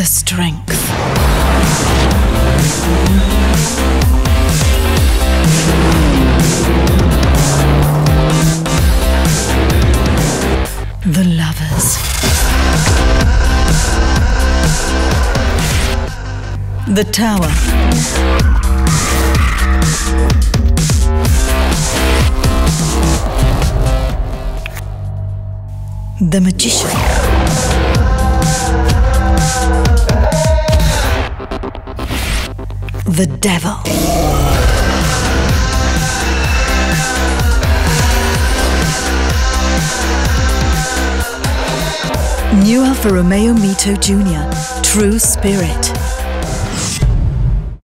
The strength. The lovers. The tower. The magician. The devil. New Alfa Romeo Mito Jr. True Spirit.